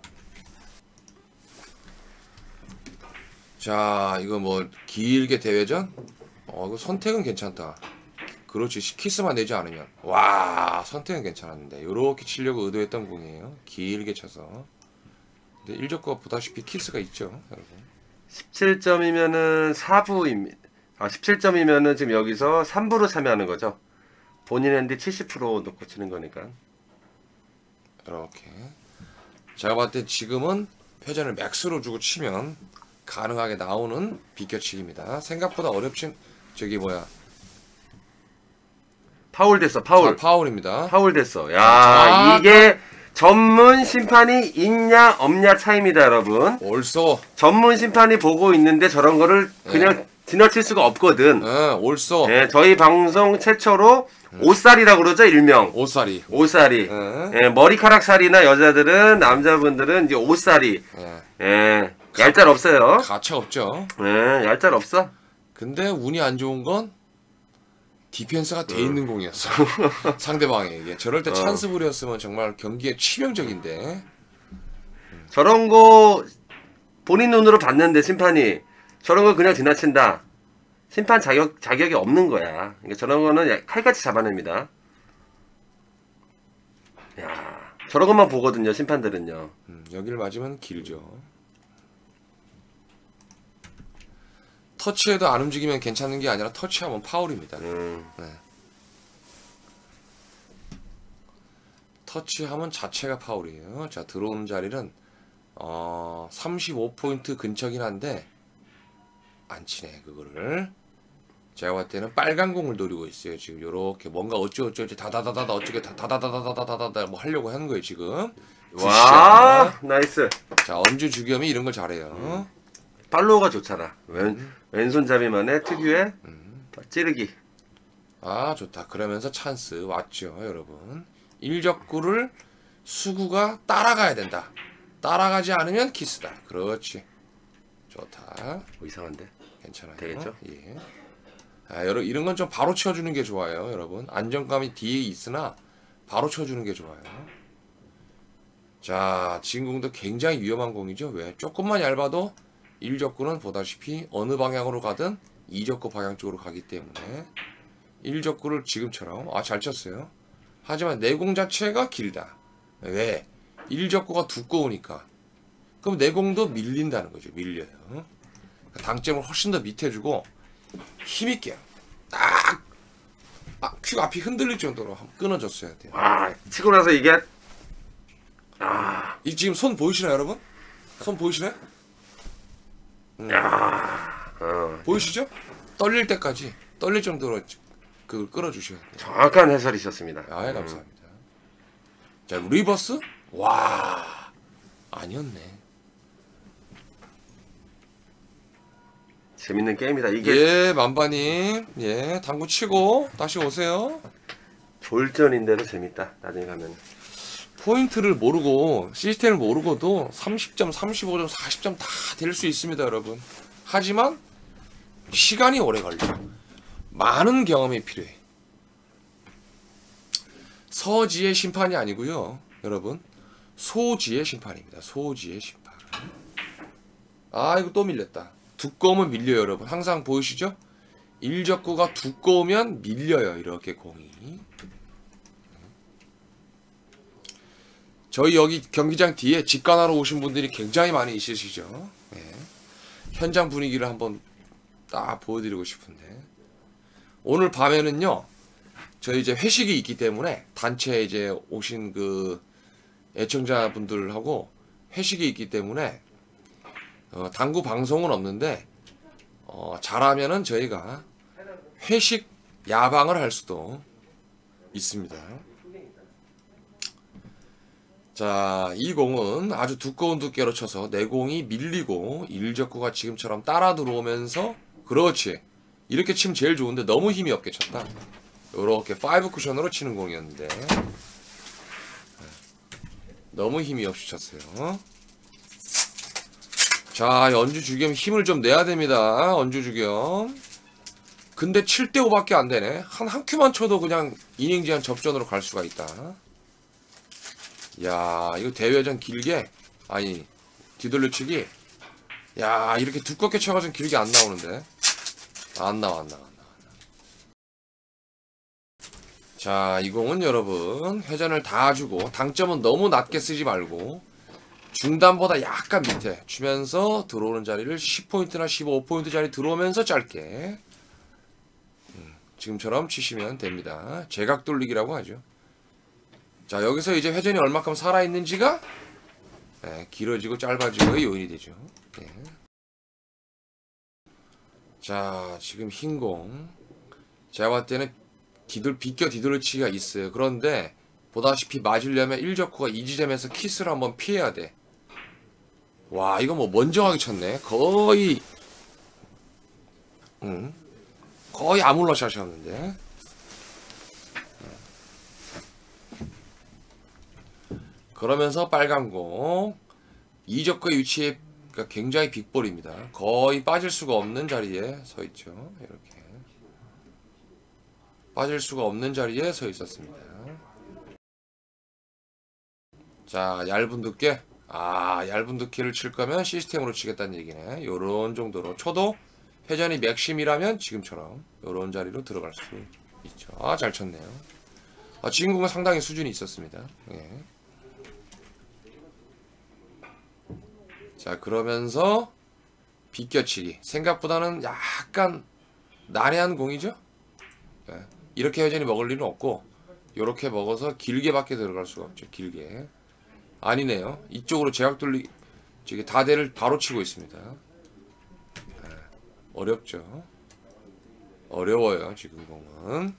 Speaker 2: 자, 이거 뭐 길게 대회전? 이거 선택은 괜찮다. 그렇지. 키스만 내지 않으면. 와, 선택은 괜찮았는데 요렇게 치려고 의도했던 공이에요. 길게 쳐서. 근데 1적과 보다시피 키스가 있죠, 여러분.
Speaker 4: 17점이면은 4부입니다. 17점이면은 지금 여기서 3부로 참여하는 거죠. 본인 핸디 70% 놓고 치는 거니까.
Speaker 2: 이렇게. 제가 봤을 때 지금은 회전을 맥스로 주고 치면 가능하게 나오는 비껴치기입니다. 생각보다 어렵진, 저기 뭐야.
Speaker 4: 파울 됐어, 파울.
Speaker 2: 파울입니다.
Speaker 4: 파울 됐어. 야,
Speaker 2: 자,
Speaker 4: 이게 전문 심판이 있냐 없냐 차이입니다, 여러분.
Speaker 2: 옳소.
Speaker 4: 전문 심판이 보고 있는데 저런 거를 그냥 지나칠 수가 없거든.
Speaker 2: 옳소.
Speaker 4: 네, 저희 방송 최초로 옷살이라고 그러죠, 일명.
Speaker 2: 옷살이.
Speaker 4: 옷살이. 예, 머리카락 살이나 여자들은, 남자분들은 이제 옷살이. 예, 얄짤 없어요.
Speaker 2: 가차 없죠.
Speaker 4: 예, 얄짤 없어.
Speaker 2: 근데 운이 안 좋은 건 디펜스가 돼 있는 공이었어. 상대방에게. 저럴 때 찬스 불이었으면 정말 경기에 치명적인데.
Speaker 4: 저런 거 본인 눈으로 봤는데 심판이 저런 거 그냥 지나친다. 심판 자격이 없는 거야. 그러니까 저런 거는 칼같이 잡아냅니다. 야, 저런 것만 보거든요, 심판들은요.
Speaker 2: 여기를 맞으면 길죠. 터치해도 안 움직이면 괜찮은 게 아니라 터치하면 파울입니다. 네. 터치하면 자체가 파울이에요. 자, 들어오는 자리는 35포인트 근처긴 한데 안 치네 그거를. 제가 봤을 때는 빨간 공을 노리고 있어요. 지금 요렇게 뭔가 어쩌고저쩌고 다다다다다 어쩌게 다다다다다다다다 뭐 하려고 하는 거예요 지금.
Speaker 4: 와, 나이스.
Speaker 2: 자, 언주 주겸이 이런 걸 잘해요.
Speaker 4: 팔로우가 좋잖아. 왼손잡이만의 특유의 찌르기.
Speaker 2: 아, 좋다. 그러면서 찬스 왔죠, 여러분. 1적구를 수구가 따라가야 된다. 따라가지 않으면 키스다. 그렇지. 좋다.
Speaker 4: 이상한데?
Speaker 2: 괜찮아요.
Speaker 4: 되겠죠?
Speaker 2: 예. 여러분, 이런 건 좀 바로 쳐주는 게 좋아요, 여러분. 안정감이 뒤에 있으나 바로 쳐주는 게 좋아요. 자, 지금 공도 굉장히 위험한 공이죠. 왜? 조금만 얇아도 1적구는 보다시피 어느 방향으로 가든 2적구 방향 쪽으로 가기 때문에 1적구를 지금처럼 잘 쳤어요. 하지만 내공 자체가 길다. 왜? 1적구가 두꺼우니까. 그럼 내공도 밀린다는 거죠. 밀려요. 당점을 훨씬 더 밑에 주고 힘있게 딱 큐 앞이 흔들릴 정도로 끊어줬어야 돼요.
Speaker 4: 아, 치고 나서 이게
Speaker 2: 이 지금 손 보이시나요, 여러분? 손 보이시나요? 보이시죠? 떨릴 때까지 떨릴 정도로 그걸 끌어주셔야 돼요.
Speaker 4: 정확한 해설이셨습니다.
Speaker 2: 아, 예, 감사합니다. 자, 리버스? 와, 아니었네.
Speaker 4: 재밌는 게임이다. 이게
Speaker 2: 예, 만바님, 예, 당구 치고 다시 오세요.
Speaker 4: 졸전인데도 재밌다. 나중에 가면.
Speaker 2: 포인트를 모르고 시스템을 모르고도 30점, 35점, 40점 다 될 수 있습니다, 여러분. 하지만 시간이 오래 걸려. 많은 경험이 필요해. 서지의 심판이 아니고요, 여러분. 소지의 심판입니다. 소지의 심판. 아, 이거 또 밀렸다. 두꺼우면 밀려요, 여러분. 항상 보이시죠? 일적구가 두꺼우면 밀려요, 이렇게 공이. 저희 여기 경기장 뒤에 직관하러 오신 분들이 굉장히 많이 있으시죠. 예. 현장 분위기를 한번 딱 보여드리고 싶은데, 오늘 밤에는요, 저희 이제 회식이 있기 때문에 단체 이제 오신 그 애청자분들하고 회식이 있기 때문에 당구 방송은 없는데, 잘하면은 저희가 회식 야방을 할 수도 있습니다. 자, 이 공은 아주 두꺼운 두께로 쳐서 내 공이 밀리고 일적구가 지금처럼 따라 들어오면서, 그렇지, 이렇게 치면 제일 좋은데 너무 힘이 없게 쳤다. 요렇게 5 쿠션으로 치는 공이었는데 너무 힘이 없이 쳤어요. 자, 연주 주겸 힘을 좀 내야 됩니다. 연주 주겸. 근데 7대5밖에 안 되네. 한 큐만 쳐도 그냥 이닝 제한 접전으로 갈 수가 있다. 야, 이거 대회전 길게, 아니, 뒤돌려치기. 야, 이렇게 두껍게 쳐가지고 길게 안 나오는데. 안 나와. 자, 이 공은 여러분, 회전을 다 주고, 당점은 너무 낮게 쓰지 말고, 중단보다 약간 밑에 주면서 들어오는 자리를 10포인트나 15포인트 자리 들어오면서 짧게, 지금처럼 치시면 됩니다. 제각 돌리기라고 하죠. 자, 여기서 이제 회전이 얼마큼 살아있는지가, 네, 길어지고 짧아지고의 요인이 되죠. 네. 자, 지금 흰공, 제가 봤을 때는 비껴 뒤돌치기가 있어요. 그런데 보다시피 맞으려면 1적구가 이 지점에서 키스를 한번 피해야 돼. 와, 이거 뭐 먼정하게 쳤네. 거의 아물러 샷이었는데. 그러면서 빨간 공, 이적구의 위치에 굉장히 빅볼입니다. 거의 빠질 수가 없는 자리에 서 있죠. 이렇게 빠질 수가 없는 자리에 서 있었습니다. 자, 얇은 두께. 얇은 두께를 칠 거면 시스템으로 치겠다는 얘기네. 요런 정도로 쳐도 회전이 맥심이라면 지금처럼 요런 자리로 들어갈 수 있죠. 잘 쳤네요. 지금 공은 상당히 수준이 있었습니다. 예. 자, 그러면서 비껴치기. 생각보다는 약간 난해한 공이죠. 예. 이렇게 회전이 먹을 일은 없고, 요렇게 먹어서 길게밖에 들어갈 수가 없죠. 길게. 아니네요. 이쪽으로 제각 돌리기, 저기 다대를 바로 치고 있습니다. 예. 어렵죠. 어려워요, 지금 공은.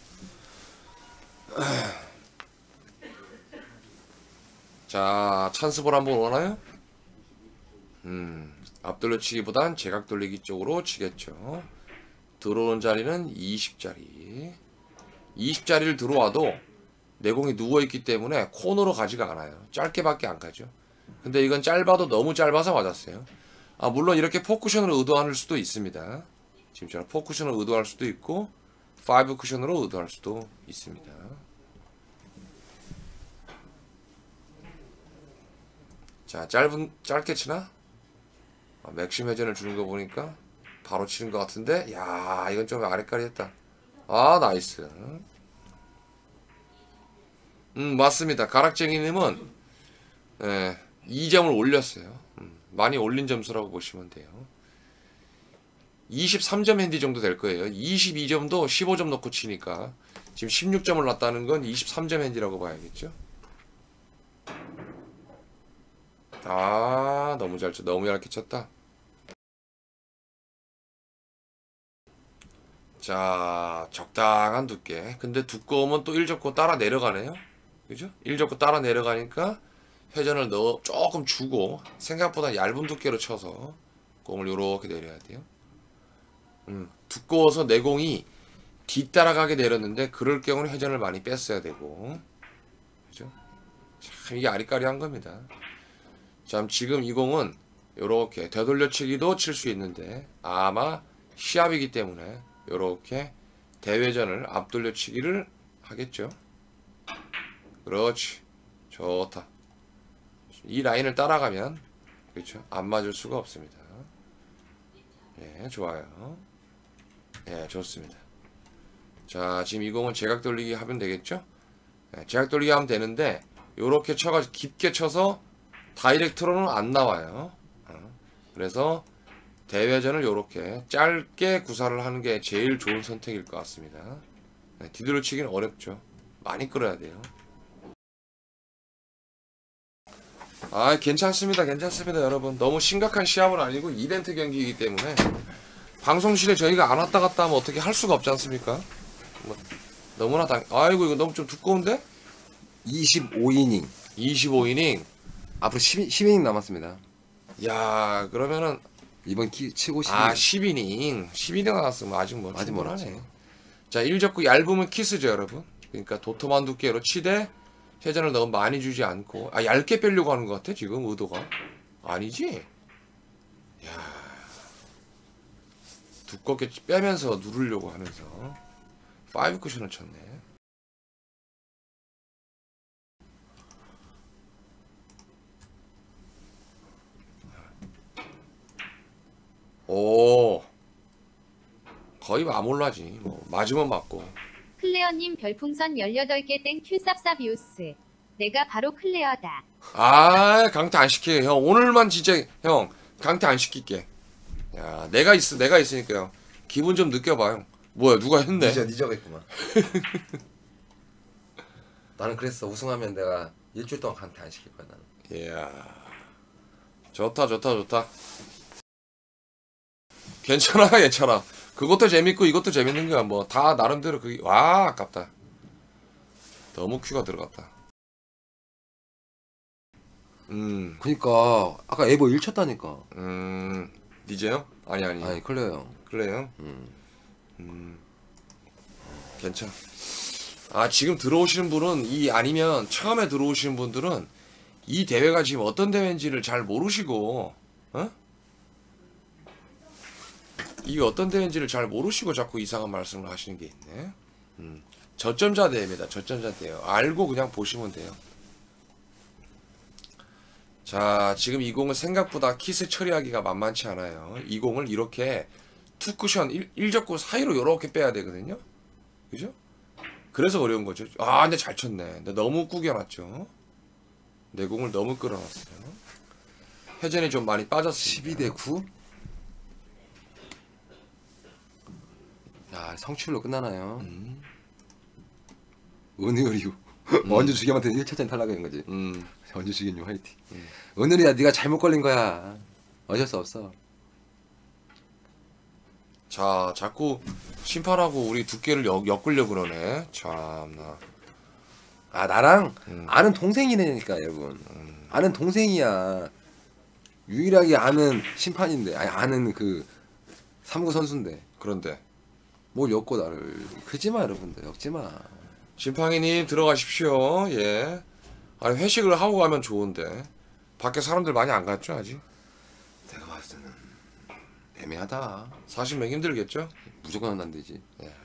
Speaker 2: 자, 찬스볼 한번 오나요? 앞돌려치기보단 제각 돌리기 쪽으로 치겠죠. 들어오는 자리는 20자리. 20자리를 들어와도 내공이 누워있기 때문에 콘으로 가지가 않아요. 짧게밖에 안 가죠. 근데 이건 짧아도 너무 짧아서 맞았어요. 물론 이렇게 포쿠션으로 의도할 수도 있습니다. 지금처럼 포쿠션으로 의도할 수도 있고 5 쿠션으로 의도할 수도 있습니다. 자, 짧게 치나? 맥심 회전을 주는 거 보니까 바로 치는 것 같은데, 야, 이건 좀 아래까리 했다. 나이스. 맞습니다. 가락쟁이님은 2점을 올렸어요. 많이 올린 점수라고 보시면 돼요. 23점 핸디 정도 될 거예요. 22점도 15점 넣고 치니까 지금 16점을 놨다는 건 23점 핸디라고 봐야겠죠. 아, 너무 잘 쳤다. 너무 얇게 쳤다. 자, 적당한 두께. 근데 두꺼우면 또 1접고 따라 내려가네요. 그죠? 1접고 따라 내려가니까 회전을 조금 주고 생각보다 얇은 두께로 쳐서 공을 요렇게 내려야 돼요. 두꺼워서 내 공이 뒤따라가게 내렸는데 그럴 경우는 회전을 많이 뺐어야 되고. 그죠? 참 이게 아리까리한 겁니다. 참 지금 이 공은 요렇게 되돌려치기도 칠 수 있는데 아마 시합이기 때문에 요렇게 대회전을 앞돌려치기를 하겠죠. 그렇지. 좋다. 이 라인을 따라가면 그렇죠. 안 맞을 수가 없습니다. 예, 좋아요. 예, 좋습니다. 자, 지금 이 공은 제각 돌리기 하면 되겠죠? 예, 제각 돌리기 하면 되는데 요렇게 쳐가지고 깊게 쳐서 다이렉트로는 안 나와요. 그래서 대회전을 요렇게 짧게 구사를 하는 게 제일 좋은 선택일 것 같습니다. 예, 뒤돌려치기는 어렵죠. 많이 끌어야 돼요. 아, 괜찮습니다. 괜찮습니다, 여러분. 너무 심각한 시합은 아니고 이벤트 경기이기 때문에 방송실에 저희가 안 왔다 갔다 하면 어떻게 할 수가 없지 않습니까? 뭐, 너무나 아이고, 이거 너무 좀 두꺼운데?
Speaker 1: 25이닝.
Speaker 2: 25이닝.
Speaker 1: 앞으로 10이닝 남았습니다.
Speaker 2: 야, 그러면은
Speaker 1: 이번 치고 10이닝.
Speaker 2: 아, 10이닝. 10이닝 나왔으면 아직 뭐
Speaker 1: 아직
Speaker 2: 충분하네.
Speaker 1: 멀었죠.
Speaker 2: 자, 1접구 얇으면 키스죠, 여러분. 그러니까 도톰한 두께로 치되 회전을 너무 많이 주지 않고. 아, 얇게 빼려고 하는 것 같아, 지금 의도가. 아니지? 야, 두껍게 빼면서 누르려고 하면서 5 쿠션을 쳤네. 오, 거의 마몰라지. 뭐 맞으면 맞고.
Speaker 3: 클레어님 별풍선 18개 땡 큐쌉쌉이오스. 내가 바로 클레어다.
Speaker 2: 아, 강퇴 안 시켜요, 형. 오늘만 진짜 형 강퇴 안 시킬게. 야, 내가 있으니까요. 기분 좀 느껴봐요. 뭐야, 누가 했네?
Speaker 1: 늦어겠구만. 나는 그랬어. 우승하면 내가 일주일 동안 강퇴 안 시킬 거야, 나는.
Speaker 2: 이야, 좋다. 괜찮아. 그것도 재밌고 이것도 재밌는 거야. 뭐 다 나름대로 그게. 와, 아깝다. 너무 큐가 들어갔다.
Speaker 1: 그니까 아까 에버 1 쳤다니까.
Speaker 2: 니제요? 아니.
Speaker 1: 아니 클레어.
Speaker 2: 그래요? 괜찮아. 아, 지금 들어오시는 분은 아니면 처음에 들어오시는 분들은 이 대회가 지금 어떤 대회인지를 잘 모르시고, 어? 이게 어떤 대회인지를 잘 모르시고 자꾸 이상한 말씀을 하시는 게 있네. 저점자 대회입니다. 저점자 대회. 알고 그냥 보시면 돼요. 자, 지금 이 공은 생각보다 키스 처리하기가 만만치 않아요. 이 공을 이렇게 투쿠션 1접구 사이로 이렇게 빼야 되거든요. 그죠? 그래서 어려운 거죠. 아, 근데 잘 쳤네. 근데 너무 구겨놨죠. 내 공을 너무 끌어놨어요. 회전이 좀 많이 빠졌습니다.
Speaker 1: 12대 9? 야, 성취율로 끝나나요? 은효리유. 원주 주겸한테 1차전 탈락인 거지. 원주 주겸님 화이팅. 은효리야, 네가 잘못 걸린 거야. 어쩔 수 없어.
Speaker 2: 자, 자꾸 심판하고 우리 두께를 엮으려고 그러네. 참나.
Speaker 1: 아, 나랑 아는 동생이라니까, 여러분. 아는 동생이야. 유일하게 아는 심판인데, 아는 그 3구 선수인데.
Speaker 2: 그런데
Speaker 1: 뭘 엮고 나를. 그지마, 여러분들. 엮지마.
Speaker 2: 심판이님 들어가십시오. 예. 아니, 회식을 하고 가면 좋은데 밖에 사람들 많이 안 갔죠 아직?
Speaker 1: 내가 봤을 때는 애매하다.
Speaker 2: 40명 힘들겠죠?
Speaker 1: 무조건 안 되지.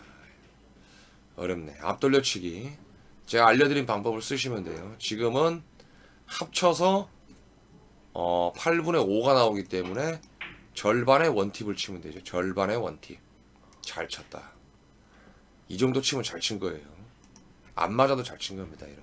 Speaker 2: 어렵네. 앞돌려치기. 제가 알려드린 방법을 쓰시면 돼요. 지금은 합쳐서 8분의 5가 나오기 때문에 절반의 원팁을 치면 되죠. 절반의 원팁. 잘 쳤다. 이 정도 치면 잘 친 거예요. 안 맞아도 잘 친 겁니다. 이런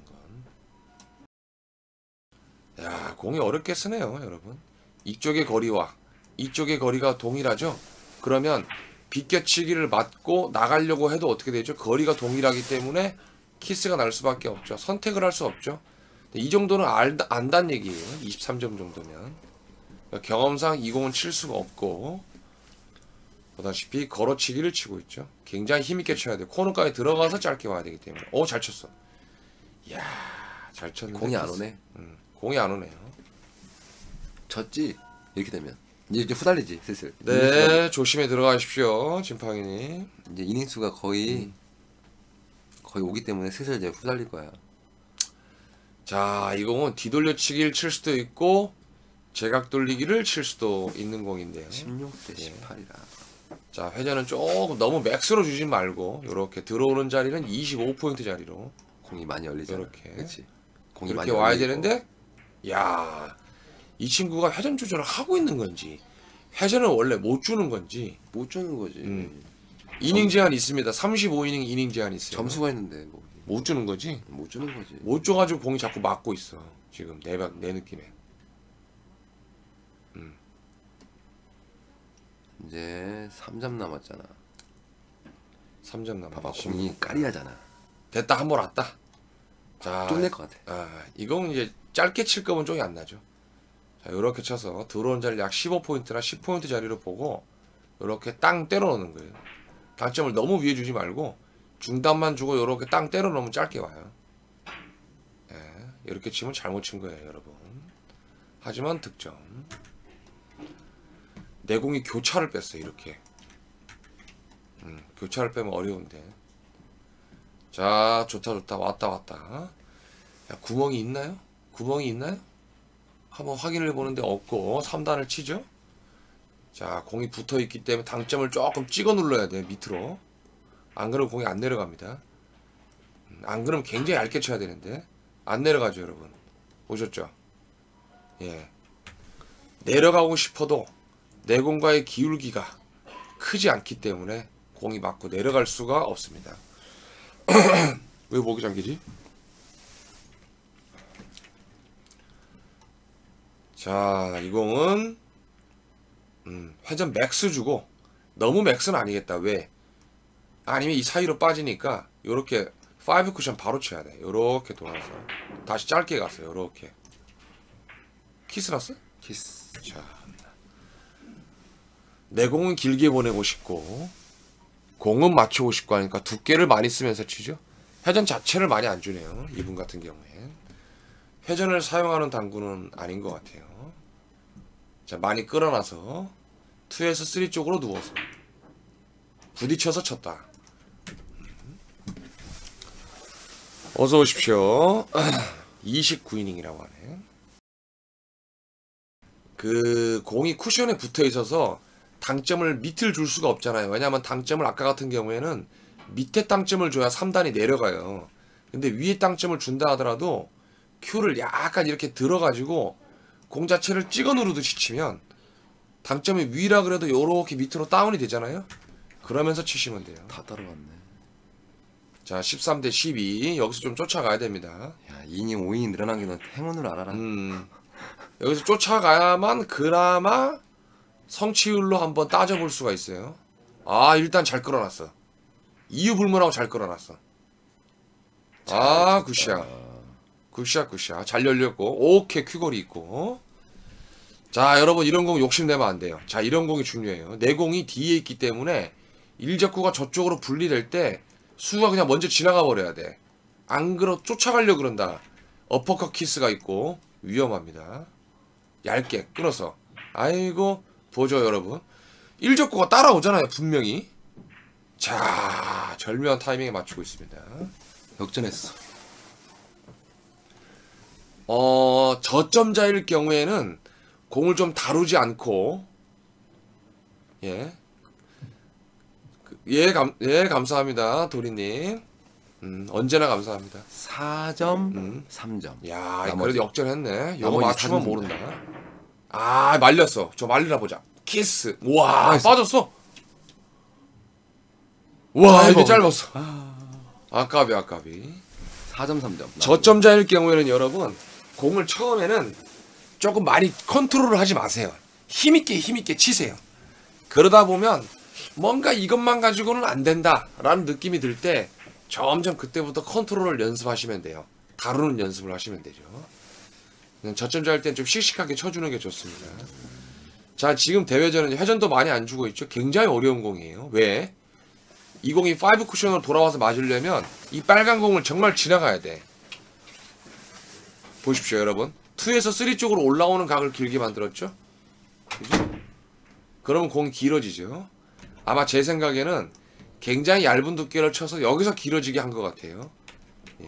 Speaker 2: 건. 야, 공이 어렵게 쓰네요, 여러분. 이쪽의 거리와 이쪽의 거리가 동일하죠? 그러면 비껴치기를 맞고 나가려고 해도 어떻게 되죠? 거리가 동일하기 때문에 키스가 날 수밖에 없죠. 선택을 할 수 없죠. 이 정도는 안단 얘기예요. 23점 정도면. 그러니까 경험상 20은 칠 수가 없고, 보다시피 걸어치기를 치고 있죠. 굉장히 힘있게 쳐야 돼. 코너까지 들어가서 짧게 와야 되기 때문에. 오, 잘 쳤어. 이야, 잘 쳤네.
Speaker 1: 공이 안 오네.
Speaker 2: 공이 안 오네요.
Speaker 1: 졌지. 이렇게 되면 이제 후달리지 슬슬.
Speaker 2: 네, 조심히 들어가십시오, 진팡이님.
Speaker 1: 이제 이닝수가 거의 오기 때문에 슬슬 이제 후달릴 거야.
Speaker 2: 자, 이 공은 뒤돌려치기를 칠 수도 있고 제각 돌리기를 칠 수도 있는 공인데요.
Speaker 1: 16대
Speaker 2: 예.
Speaker 1: 18이라.
Speaker 2: 자, 회전은 조금 너무 맥스로 주지 말고 이렇게 들어오는 자리는 25포인트 자리로
Speaker 1: 공이 많이 열리잖아.
Speaker 2: 요렇게.
Speaker 1: 그렇지. 공이
Speaker 2: 이렇게
Speaker 1: 많이
Speaker 2: 와야
Speaker 1: 열리고.
Speaker 2: 되는데, 야, 이 친구가 회전 조절을 하고 있는 건지 회전을 원래 못 주는 건지.
Speaker 1: 못 주는 거지.
Speaker 2: 이닝 제한 있습니다. 35이닝 이닝 제한 있어요.
Speaker 1: 점수가 있는데 뭐.
Speaker 2: 못 주는 거지.
Speaker 1: 못 주는 거지.
Speaker 2: 못 줘가지고 공이 자꾸 맞고 있어. 지금 내 느낌에.
Speaker 1: 이제 3점 남았잖아.
Speaker 2: 3점 남아.
Speaker 1: 봐봐 공이 까리하잖아.
Speaker 2: 됐다, 한 번 왔다. 자,
Speaker 1: 좀 낼 것 같아.
Speaker 2: 이건 이제 짧게 칠 거면 쪽이 안 나죠. 자, 이렇게 쳐서 들어온 자리 약 15포인트나 10포인트 자리로 보고 이렇게 땅 때려 넣는 거예요. 당점을 너무 위에 주지 말고 중단만 주고 이렇게 땅 때려 넣으면 짧게 와요. 예, 이렇게 치면 잘못 친 거예요, 여러분. 하지만 득점. 내공이 교차를 뺐어요, 이렇게. 교차를 빼면 어려운데. 자, 좋다. 왔다. 야, 구멍이 있나요? 한번 확인을 해보는데 없고 3단을 치죠. 자, 공이 붙어있기 때문에 당점을 조금 찍어 눌러야 돼, 밑으로. 안 그러면 공이 안 내려갑니다. 안 그러면 굉장히 얇게 쳐야 되는데 안 내려가죠, 여러분. 보셨죠? 예. 내려가고 싶어도 내공과의 기울기가 크지 않기 때문에 공이 맞고 내려갈 수가 없습니다. 왜 목이 잠기지? 자, 이 공은 회전 맥스 주고, 너무 맥스는 아니겠다. 왜? 아니면 이 사이로 빠지니까 요렇게 5 쿠션 바로 쳐야 돼. 요렇게 돌아서 다시 짧게 갔어요. 요렇게. 키스 났어?
Speaker 1: 키스.
Speaker 2: 자, 내 공은 길게 보내고 싶고 공은 맞추고 싶고 하니까 두께를 많이 쓰면서 치죠. 회전 자체를 많이 안 주네요, 이분 같은 경우엔. 회전을 사용하는 당구는 아닌 것 같아요. 자, 많이 끌어놔서 2에서 3 쪽으로 누워서 부딪혀서 쳤다. 어서 오십시오. 29이닝이라고 하네. 그 공이 쿠션에 붙어 있어서 당점을 밑을 줄 수가 없잖아요. 왜냐하면 당점을 아까 같은 경우에는 밑에 당점을 줘야 3단이 내려가요. 근데 위에 당점을 준다 하더라도 큐를 약간 이렇게 들어가지고 공 자체를 찍어 누르듯이 치면 당점이 위라 그래도 요렇게 밑으로 다운이 되잖아요. 그러면서 치시면 돼요.
Speaker 1: 다 따라갔네.
Speaker 2: 자, 13대 12. 여기서 좀 쫓아가야 됩니다.
Speaker 1: 야, 2이닝 5이닝 늘어난 게 넌 행운으로 알아라.
Speaker 2: 여기서 쫓아가야만 그나마 성취율로 한번 따져볼 수가 있어요. 아, 일단 잘 끌어놨어. 이유 불문하고 잘 끌어놨어. 아, 굿샷. 굿샷. 잘 열렸고, 오케이, 큐거리 있고. 자, 여러분, 이런 공 욕심내면 안 돼요. 자, 이런 공이 중요해요. 내 공이 뒤에 있기 때문에 일적구가 저쪽으로 분리될 때 수가 그냥 먼저 지나가 버려야 돼. 안 그러 쫓아가려고 그런다. 어퍼컷 키스가 있고 위험합니다. 얇게 끊어서. 아이고, 보죠, 여러분. 일적구가 따라오잖아요, 분명히. 자, 절묘한 타이밍에 맞추고 있습니다.
Speaker 1: 역전했어.
Speaker 2: 저점자일 경우에는 공을 좀 다루지 않고, 예, 감사합니다, 도리님. 언제나 감사합니다.
Speaker 1: 4점, 3점.
Speaker 2: 야,
Speaker 1: 나머지.
Speaker 2: 그래도 역전했네. 이거
Speaker 1: 나머지
Speaker 2: 맞추면
Speaker 1: 4점.
Speaker 2: 모른다. 아, 말렸어. 저 말리나 보자. 키스. 와, 빠졌어. 와, 이게 짧았어. 아까비.
Speaker 1: 4점, 3점.
Speaker 2: 저점자일 경우에는 여러분, 공을 처음에는 조금 많이 컨트롤을 하지 마세요. 힘있게 치세요. 그러다 보면 뭔가 이것만 가지고는 안 된다라는 느낌이 들 때 점점 그때부터 컨트롤을 연습하시면 돼요. 다루는 연습을 하시면 되죠. 그냥 저점자 할 땐 좀 씩씩하게 쳐주는 게 좋습니다. 자, 지금 대회전은 회전도 많이 안 주고 있죠. 굉장히 어려운 공이에요. 왜? 이 공이 5 쿠션으로 돌아와서 맞으려면 이 빨간 공을 정말 지나가야 돼. 보십시오, 여러분. 2에서 3 쪽으로 올라오는 각을 길게 만들었죠? 그죠? 그러면 공이 길어지죠. 아마 제 생각에는 굉장히 얇은 두께를 쳐서 여기서 길어지게 한 것 같아요. 예.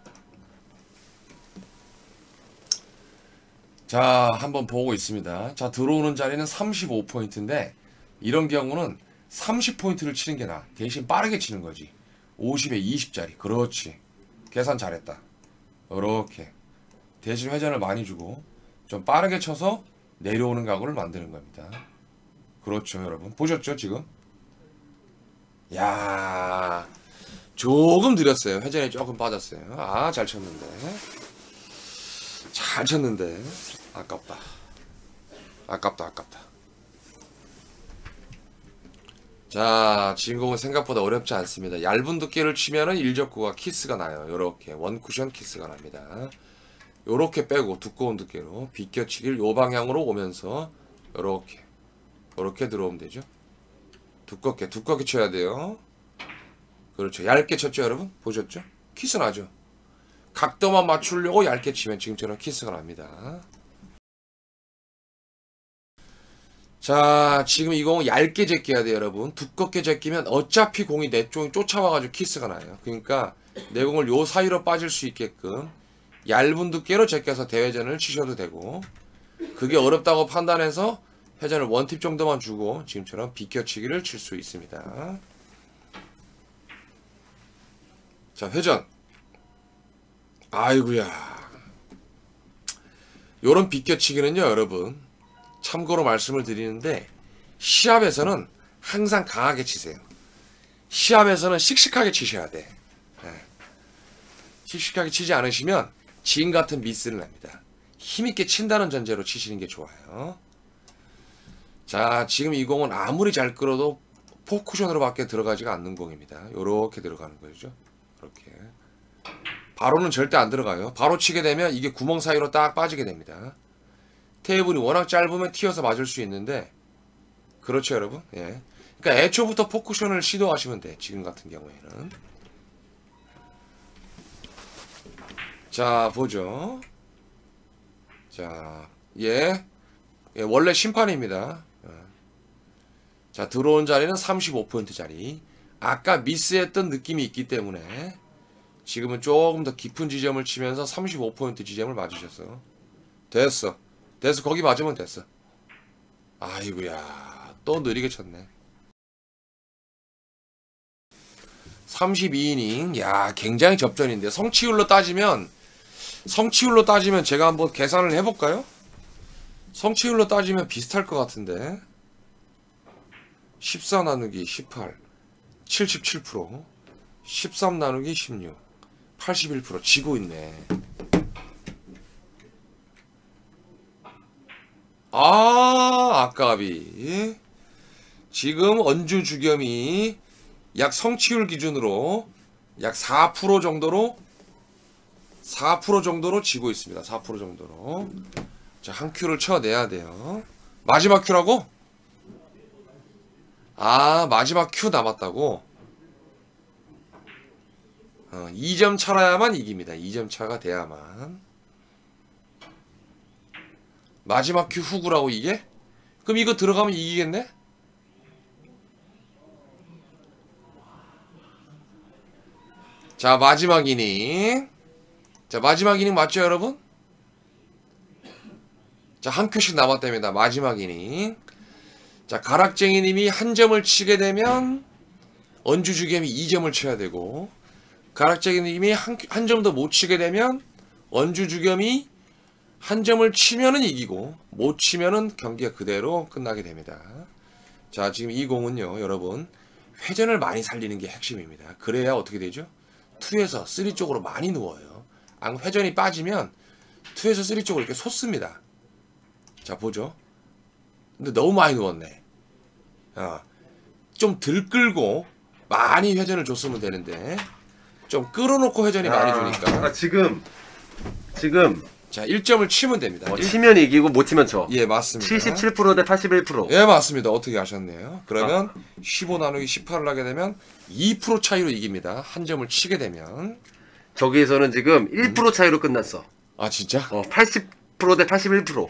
Speaker 2: 자, 한번 보고 있습니다. 자, 들어오는 자리는 35포인트인데 이런 경우는 30포인트를 치는 게 나아. 대신 빠르게 치는 거지. 50에 20짜리. 그렇지. 계산 잘했다. 이렇게. 대신 회전을 많이 주고 좀 빠르게 쳐서 내려오는 각오를 만드는 겁니다. 그렇죠, 여러분. 보셨죠, 지금? 야, 조금 느렸어요. 회전이 조금 빠졌어요. 아, 잘 쳤는데. 잘 쳤는데. 아깝다. 아깝다, 아깝다. 자, 주인공은 생각보다 어렵지 않습니다. 얇은 두께를 치면은 일적구가 키스가 나요. 요렇게 원쿠션 키스가 납니다. 요렇게 빼고 두꺼운 두께로 비껴치기를 요 방향으로 오면서 요렇게 들어오면 되죠. 두껍게 쳐야 돼요. 그렇죠. 얇게 쳤죠, 여러분? 보셨죠? 키스 나죠? 각도만 맞추려고 얇게 치면 지금처럼 키스가 납니다. 자, 지금 이 공은 얇게 제껴야 돼요, 여러분. 두껍게 제끼면 어차피 공이 내 쪽에 쫓아와가지고 키스가 나요. 그러니까 내 공을 요 사이로 빠질 수 있게끔 얇은 두께로 제껴서 대회전을 치셔도 되고, 그게 어렵다고 판단해서 회전을 원팁 정도만 주고 지금처럼 비껴치기를 칠 수 있습니다. 자, 회전. 아이고야. 요런 비껴치기는요, 여러분, 참고로 말씀을 드리는데 시합에서는 항상 강하게 치세요. 시합에서는 씩씩하게 치셔야 돼. 씩씩하게 치지 않으시면 지금 같은 미스를 납니다. 힘있게 친다는 전제로 치시는 게 좋아요. 자, 지금 이 공은 아무리 잘 끌어도 포쿠션으로 밖에 들어가지가 않는 공입니다. 요렇게 들어가는 거죠. 이렇게. 바로는 절대 안 들어가요. 바로 치게 되면 이게 구멍 사이로 딱 빠지게 됩니다. 테이블이 워낙 짧으면 튀어서 맞을 수 있는데, 그렇죠, 여러분? 예. 그러니까 애초부터 포쿠션을 시도하시면 돼. 지금 같은 경우에는. 자, 보죠. 자, 예, 원래 심판입니다. 자, 들어온 자리는 35포인트 자리. 아까 미스했던 느낌이 있기 때문에 지금은 조금 더 깊은 지점을 치면서 35포인트 지점을 맞으셨어. 됐어. 거기 맞으면 됐어. 아이고야, 또 느리게 쳤네. 32이닝. 야, 굉장히 접전인데 성취율로 따지면 제가 한번 계산을 해볼까요? 성취율로 따지면 비슷할 것 같은데 14 나누기 18 77%, 13 나누기 16 81%. 지고 있네. 아까비. 지금 언주 주겸이 약 성취율 기준으로 약 4% 정도로 지고 있습니다. 4% 정도로. 자, 한 큐를 쳐내야 돼요. 마지막 큐라고? 아, 마지막 큐 남았다고? 2점 차라야만 이깁니다. 2점 차가 돼야만. 마지막 큐 후구라고 이게? 그럼 이거 들어가면 이기겠네? 자, 마지막 이닝. 자, 마지막 이닝 맞죠, 여러분? 자, 한 큐씩 남았답니다. 마지막 이닝. 자, 가락쟁이님이 한 점을 치게 되면 언주주겸이 2점을 쳐야 되고, 가락쟁이님이 한 점 더 못 치게 되면 언주주겸이 한 점을 치면은 이기고, 못 치면은 경기가 그대로 끝나게 됩니다. 자, 지금 이 공은요, 여러분, 회전을 많이 살리는 게 핵심입니다. 그래야 어떻게 되죠? 2에서 3 쪽으로 많이 누워요. 회전이 빠지면 2에서 3 쪽으로 이렇게 솟습니다. 자, 보죠. 근데 너무 많이 누웠네. 좀 덜 끌고 많이 회전을 줬으면 되는데 좀 끌어놓고 회전이 많이 주니까
Speaker 4: 지금
Speaker 2: 자 1점을 치면 됩니다.
Speaker 4: 치면 이기고 못 치면 져.
Speaker 2: 예 맞습니다.
Speaker 4: 77% 대 81%.
Speaker 2: 예 맞습니다. 어떻게 하셨네요. 그러면 15 나누기 18을 하게 되면 2% 차이로 이깁니다. 한 점을 치게 되면.
Speaker 4: 저기에서는 지금 1% 차이로 끝났어.
Speaker 2: 아 진짜?
Speaker 4: 80% 대 81%.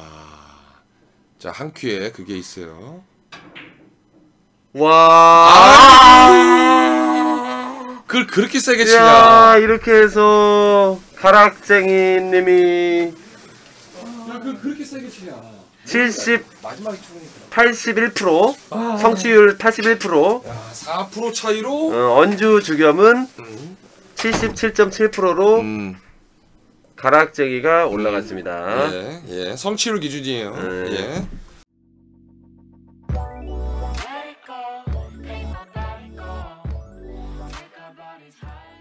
Speaker 2: 자 한 큐에 그게 있어요.
Speaker 4: 와.
Speaker 2: 그걸 그렇게 세게 치냐?
Speaker 4: 야, 이렇게 해서 가락쟁이님이
Speaker 2: 그걸 그렇게 세게 치냐?
Speaker 4: 70,
Speaker 2: 마지막에 추우니까.
Speaker 4: 81%, 성취율 81%,
Speaker 2: 4% 차이로.
Speaker 4: 언주 주겸은 77.7%로 가락쟁이가 올라갔습니다.
Speaker 2: 예, 성취율 기준이에요. 예.
Speaker 5: Let it go, make my body go, make our bodies high.